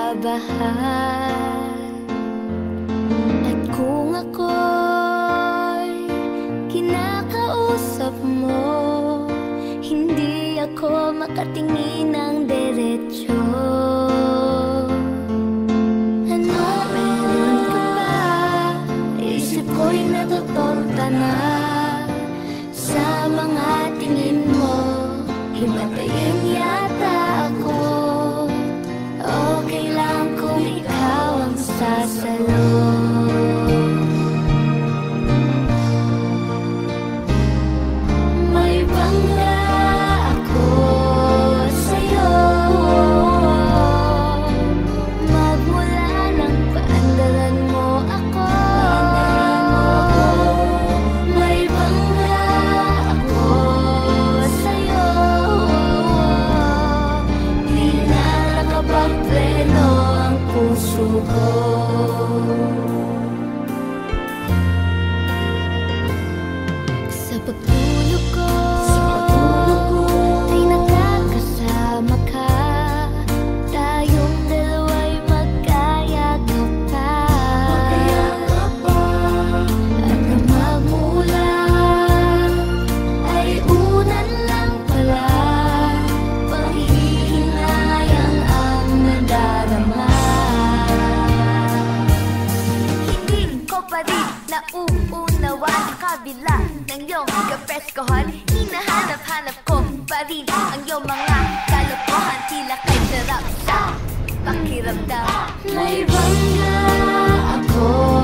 kinakabahan. At kung ako'y kinakausap mo, hindi ako makatingin ng diretsyo. Ano meron ka ba? Isip ko'y natutorta na sa mga tingin mo. Himatayin yata ako. Okay lang kung ikaw ang sasalo. May bangga ako sa'yo. Magmula nang paandaran mo ako. May bangga ako sa'yo. Di na nakapagpleno ang puso ko. Sa pagtulog ko ay nakakasama ka. Tayong dalawa'y magkayakap pa. At na magmula ay unan lang pala. Panghihinayang ang nadarama. Hindi ko pa rin nauunawa sa kabila ng iyong kapreskohan. Hinahanap-hanap ko pa rin ang iyong mga kalokohan. Tila kay sarap sa pakiramdam. May bangga ako